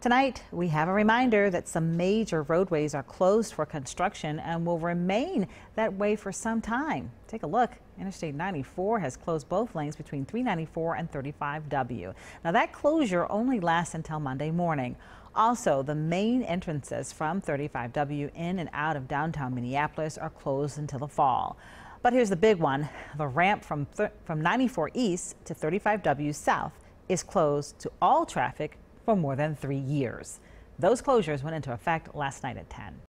Tonight, we have a reminder that some major roadways are closed for construction and will remain that way for some time. Take a look. Interstate 94 has closed both lanes between 394 and 35W. Now, that closure only lasts until Monday morning. Also, the main entrances from 35W in and out of downtown Minneapolis are closed until the fall. But here's the big one. The ramp from 94 east to 35W south is closed to all traffic for more than 3 years. Those closures went into effect last night at 10.